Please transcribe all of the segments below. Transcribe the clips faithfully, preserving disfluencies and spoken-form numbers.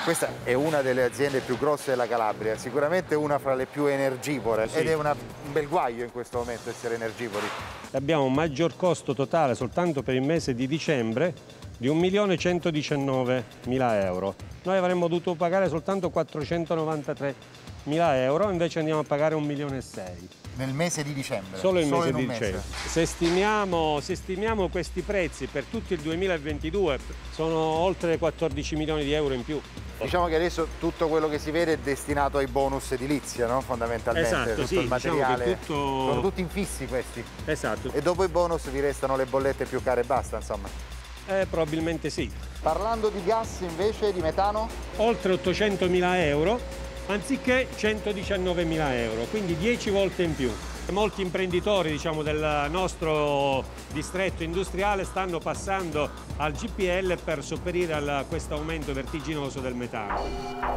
Questa è una delle aziende più grosse della Calabria, sicuramente una fra le più energivore, sì. Ed è una, un bel guaio in questo momento essere energivori. Abbiamo un maggior costo totale soltanto per il mese di dicembre di un milione centodiciannovemila euro. Noi avremmo dovuto pagare soltanto quattrocentonovantatremila euro, invece andiamo a pagare un milione e sei. Nel mese di dicembre? Solo il mese Solo di in dicembre. Mese. Se stimiamo, se stimiamo questi prezzi per tutto il duemilaventidue sono oltre quattordici milioni di euro in più. Diciamo che adesso tutto quello che si vede è destinato ai bonus edilizia, no? Fondamentalmente. Esatto, tutto sì, il materiale. Diciamo che tutto... Sono tutti infissi questi. Esatto. E dopo i bonus vi restano le bollette più care e basta, insomma. Eh, probabilmente sì. Parlando di gas invece, di metano? Oltre ottocentomila euro, anziché centodiciannovemila euro, quindi dieci volte in più. Molti imprenditori, diciamo, del nostro distretto industriale stanno passando al G P L per sopperire a questo aumento vertiginoso del metano.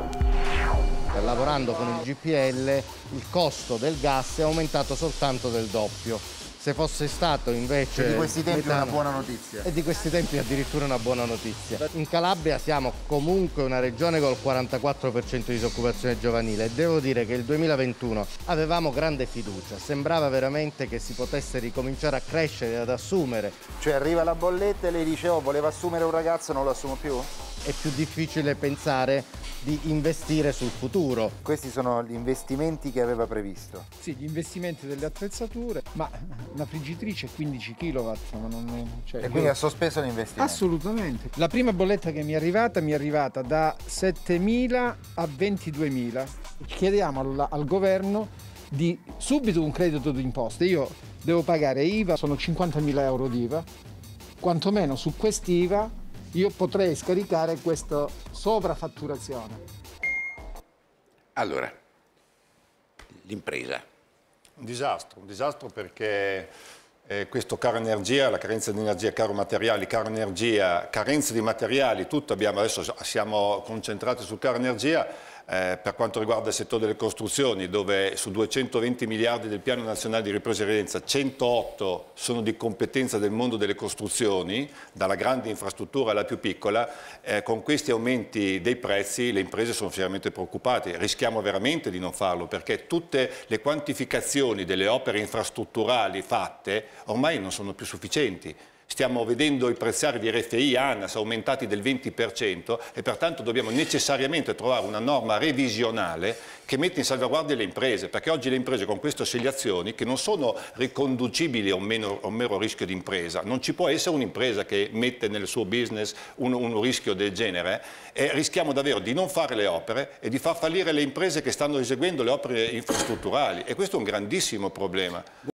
Lavorando con il G P L il costo del gas è aumentato soltanto del doppio. Se fosse stato invece... Cioè di questi tempi metano, una buona notizia. E di questi tempi addirittura una buona notizia. In Calabria siamo comunque una regione col quarantaquattro per cento di disoccupazione giovanile e devo dire che il duemilaventuno avevamo grande fiducia. Sembrava veramente che si potesse ricominciare a crescere e ad assumere. Cioè arriva la bolletta e lei dice oh, voleva assumere un ragazzo, non lo assumo più? È più difficile pensare di investire sul futuro. Questi sono gli investimenti che aveva previsto? Sì, gli investimenti delle attrezzature, ma una friggitrice quindici chilowatt. Ma non, cioè, e quindi io... ha sospeso l'investimento? Assolutamente. La prima bolletta che mi è arrivata mi è arrivata da settemila a ventiduemila. Chiediamo al, al governo di subito un credito d'imposta. Io devo pagare I V A, sono cinquantamila euro di I V A, quantomeno su quest'I V A io potrei scaricare questa sovrafatturazione. Allora, l'impresa. Un disastro, un disastro perché eh, questo caro energia, la carenza di energia, caro materiali, caro energia, carenza di materiali, tutto abbiamo, adesso siamo concentrati sul caro energia. Eh, per quanto riguarda il settore delle costruzioni, dove su duecentoventi miliardi del Piano Nazionale di Ripresa e Resilienza, centootto sono di competenza del mondo delle costruzioni, dalla grande infrastruttura alla più piccola, eh, con questi aumenti dei prezzi le imprese sono seriamente preoccupate. Rischiamo veramente di non farlo, perché tutte le quantificazioni delle opere infrastrutturali fatte ormai non sono più sufficienti. Stiamo vedendo i prezzari di R F I, ANAS aumentati del venti per cento e pertanto dobbiamo necessariamente trovare una norma revisionale che metta in salvaguardia le imprese, perché oggi le imprese con queste oscillazioni, che non sono riconducibili a un, meno, a un mero rischio di impresa, non ci può essere un'impresa che mette nel suo business un, un rischio del genere, e rischiamo davvero di non fare le opere e di far fallire le imprese che stanno eseguendo le opere infrastrutturali, e questo è un grandissimo problema.